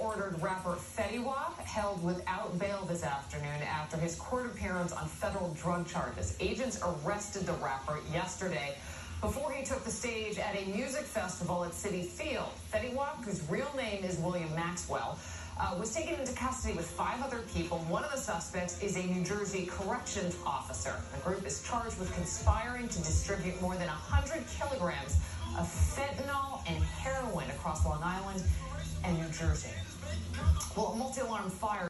court-ordered rapper Fetty Wap held without bail this afternoon after his court appearance on federal drug charges. Agents arrested the rapper yesterday before he took the stage at a music festival at Citi Field. Fetty Wap, whose real name is William Maxwell, was taken into custody with 5 other people. One of the suspects is a New Jersey corrections officer. The group is charged with conspiring to distribute more than 100 kilograms of fentanyl and heroin across Long Island and New Jersey. Well, a multi-alarm fire